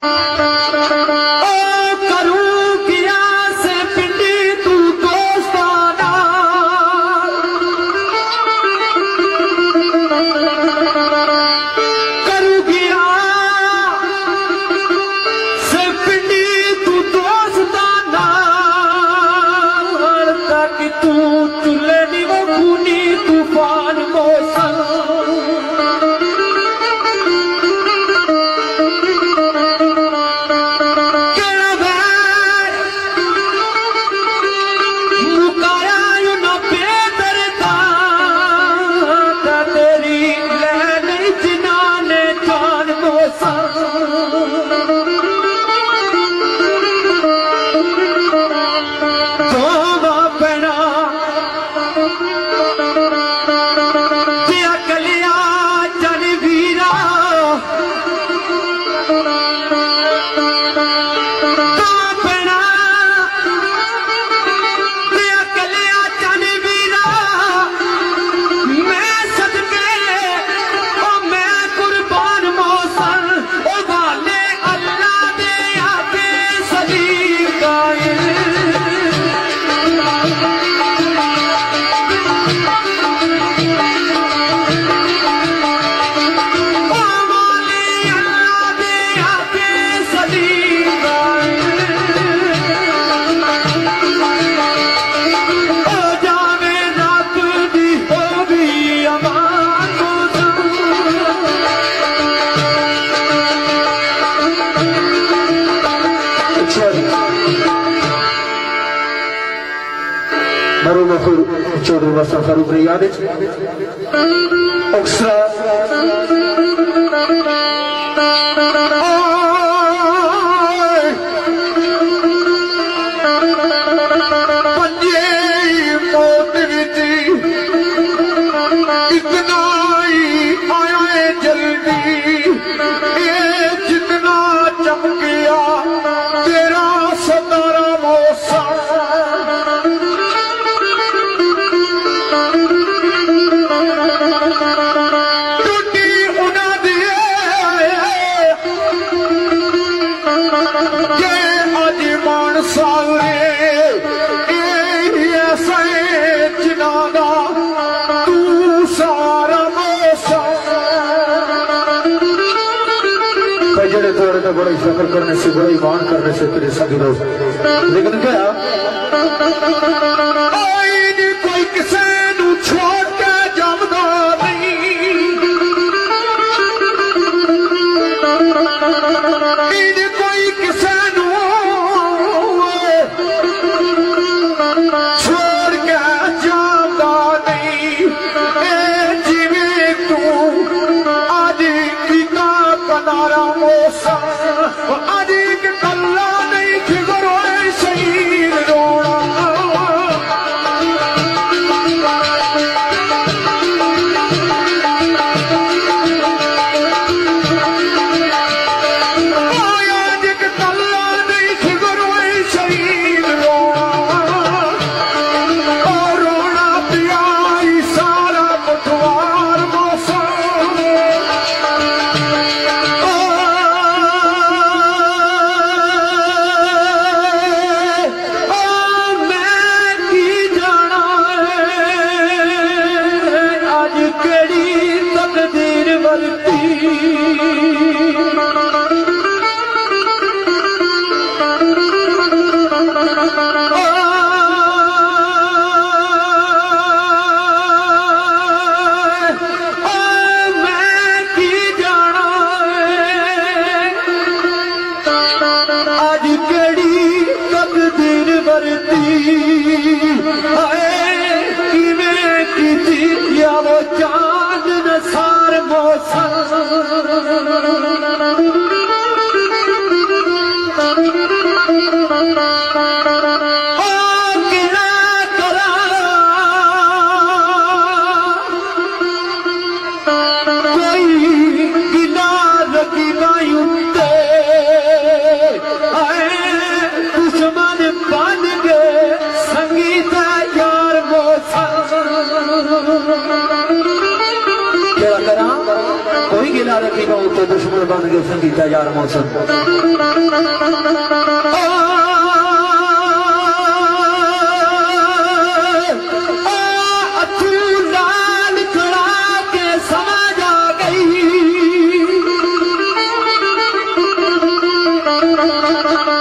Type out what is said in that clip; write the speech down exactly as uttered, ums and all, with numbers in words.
चौधरी बसा फारूक रियाद अक्सरा पंजे मौत विची इतना ही आया है जल्दी ये जितना चमकिया तेरा सतारा मौसम बड़ा फख्र करने से बड़ा ईमान करने से तेरे सभी लोग लेकिन क्या कोई किसी नू छोड़ के जमदा नहीं कोई किसी नू छोड़ के जमदा नहीं जिवें तू आज पीता कनारा मौसम अजीक कल्ला नहीं खिगरो शहीद रोना अजीक कल्ला नहीं खिगरो शहीद रोना और रोना पिया सारा पटवार मौसम कबूतर बन के संगीता यार मौसम गई